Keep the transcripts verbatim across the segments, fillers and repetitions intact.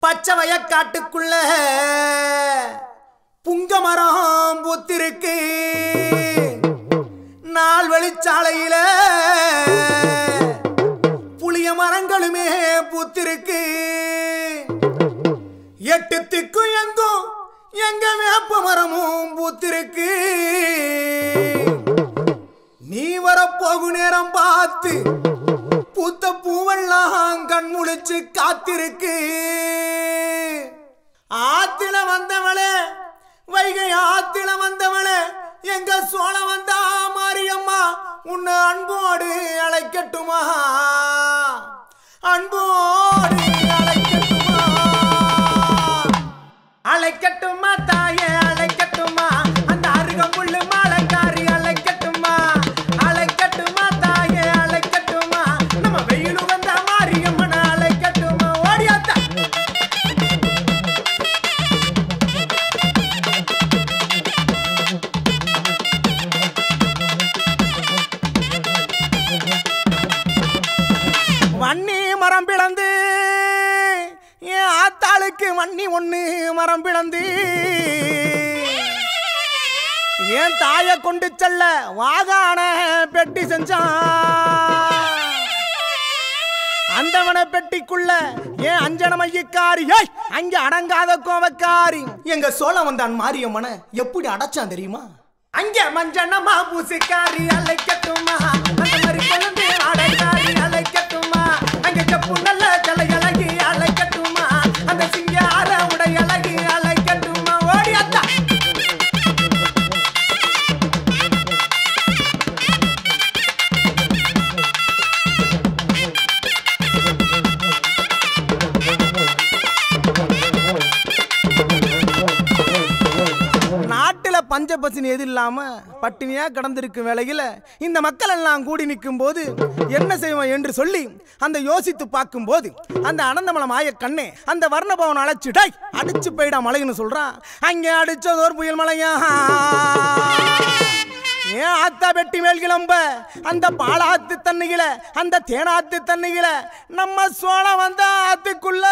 பச்சை வயக்காட்டுக்குள்ள புங்க மரம் பூத்திருக்கு. நாள் வெளிச்சாலையில புளிய மரங்களுமே பூத்திருக்கு. எட்டு திக்கும் எங்கும் எங்க வேப்ப மரமும் பூத்திருக்கு. நீ வரப்போகு நேரம் பார்த்து பூத்த பூவெல்லாம் கண் முழிச்சு காத்திருக்கு. ஆத்தில வந்தவளே, வைகை ஆத்தில வந்தவளே, எங்க சோழ வந்தா மாரியம்மா உன்னை அன்போடு அழைக்கட்டுமா, அன்போடு அழைக்கட்டுமா, அழைக்கட்டுமா தாயே அழைக்கட்டுமா, அந்த அருகம்புல்லு மாலைக்காரி அழைக்கட்டுமா, அழைக்கட்டுமா தாயே அழைக்கட்டுமா, நம்ம வெயிலு வந்த மாரியம்மன் அழைக்கட்டுமா. ஓடியாத்தா வன்னி மரம் பிளந்து என் ஆத்தாளுக்கு வன்னி ஒண்ணு மரம் பிளந்து என் தாயை கொண்டு செல்ல வாகான பெட்டி செஞ்சான். அந்தவன பெட்டிக்குள்ள ஏன் அஞ்சன மையக்காரி அங்க அடங்காத கோவக்காரி எங்க சோழ வந்தான் மாரியம்மனை எப்படி அடைச்சான் தெரியுமா? அங்க மஞ்சனமா பூசிக்காரி அழைக்கட்டுமா, அந்த மாதிரி கொழுந்து அடைக்காரி அழைக்கட்டுமா, அங்க செப்பு நல்ல ஜலை அழகி அழைக்கட்டுமா, அந்த சிங்கார உடை அழகி அழைக்கட்டுமா. ஓடியாத்தா நாட்டில் பஞ்ச பசினி எது இல்லாம பட்டினியா கடந்திருக்கும் வேளையில இந்த மக்கள் எல்லாம் கூடி நிற்கும் போது என்ன செய்வோம் என்று சொல்லி அந்த யோசித்து பார்க்கும் போது அந்த அனந்தமலை மாய கண்ணே அந்த வர்ணபவன் அழைச்சிடை அடிச்சு போயிடா மலைன்னு சொல்றான். அங்க அடிச்சது ஒரு புயல் மலையா. ஏன் ஆத்தா வெட்டி மேல் கிளம்ப அந்த பாலாத்து தண்ணியில அந்த தேனாத்து தண்ணியில நம்ம சோழ வந்த ஆத்துக்குள்ள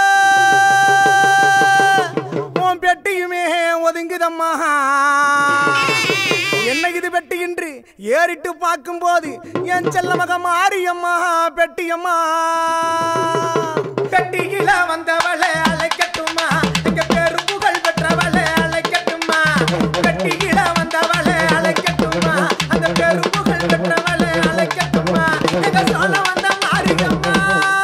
உன் பெட்டியுமே ஒதுங்குதம்மா. என்ன இது பெட்டி என்று ஏறிட்டு பார்க்கும் போது என் செல்ல மக மாரியம்மா பெட்டியம்மா. பெட்டியில வந்தவளை அழைக்கட்டுமா, எங்க பேரு புகழ் பெற்றவளை அழைக்கட்டுமா, பெட்டியில வந்தவளை அழைக்கட்டுமா, அந்த பேரு புகழ் பெற்றவளை அழைக்கட்டுமா, எங்க சோழ வந்த மாரியம்மா,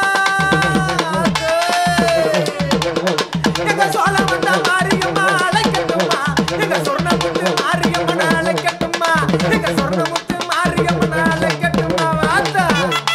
எங்க சோழ வந்த மாரியம்மா அழைக்கட்டுமா, எங்க சொர்ணமுத்து மாரியம்மன் அழைக்கட்டுமா, எங்க சொர்ணமுத்து மாரியம்மன் அழைக்கட்டுமா. வாத்தா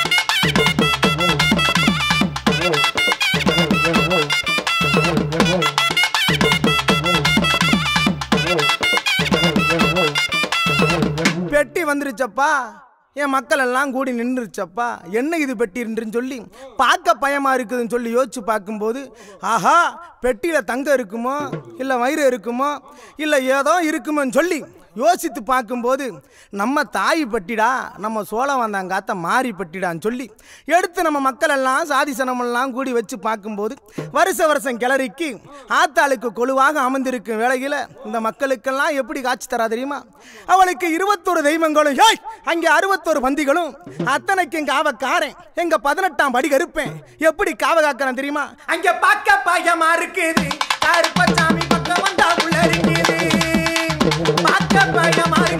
பெட்டி வந்துருச்சப்பா, என் மக்கள் எல்லாம் கூடி நின்றுச்சப்பா. என்ன இது பெட்டின்னு சொல்லி பார்க்க பயமா இருக்குதுன்னு சொல்லி யோசிச்சு பார்க்கும்போது ஆஹா பெட்டியில தங்கம் இருக்குமோ இல்லை வயிறு இருக்குமோ இல்லை ஏதோ இருக்குமோன்னு சொல்லி யோசித்து பார்க்கும்போது நம்ம தாய் பட்டிடா, நம்ம சோழ வந்தாங்காத்த மாறி பட்டிடான்னு சொல்லி எடுத்து நம்ம மக்கள் எல்லாம் சாதி சனமெல்லாம் கூடி வச்சு பார்க்கும்போது வருஷ வருஷம் கிளறிக்கு ஆத்தாளுக்கு கொழுவாக அமர்ந்திருக்கும் வேளையில் இந்த மக்களுக்கெல்லாம் எப்படி காட்சி தரா தெரியுமா? அவளுக்கு இருபத்தொரு தெய்வங்களும் ஏய் அங்கே அறுபத்தொரு பந்திகளும் அத்தனைக்கு காவக்காரன் எங்க பதினெட்டாம் படி கருப்பேன் எப்படி காவ காக்கிறேன் தெரியுமா? அங்க பார்க்க பயமா இருக்குது கருப்பசாமி பக்கம் வந்தா உள்ள இருக்குது, பார்க்க பயமா